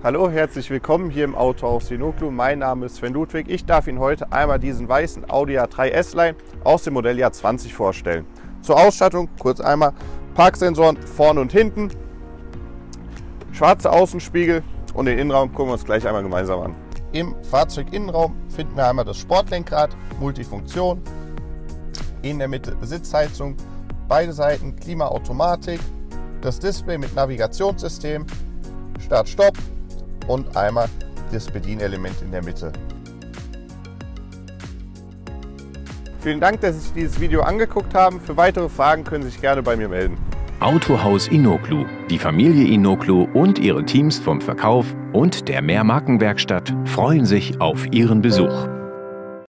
Hallo, herzlich willkommen hier im Autohaus Inoklu. Mein Name ist Sven Ludwig. Ich darf Ihnen heute einmal diesen weißen Audi A3 S-Line aus dem Modelljahr 20 vorstellen. Zur Ausstattung kurz einmal Parksensoren vorne und hinten, schwarze Außenspiegel und den Innenraum gucken wir uns gleich einmal gemeinsam an. Im Fahrzeuginnenraum finden wir einmal das Sportlenkrad, Multifunktion, in der Mitte Sitzheizung, beide Seiten Klimaautomatik, das Display mit Navigationssystem, Start-Stopp und einmal das Bedienelement in der Mitte. Vielen Dank, dass Sie sich dieses Video angeguckt haben. Für weitere Fragen können Sie sich gerne bei mir melden. Autohaus Inoklu, die Familie Inoklu und ihre Teams vom Verkauf und der Mehrmarkenwerkstatt freuen sich auf Ihren Besuch.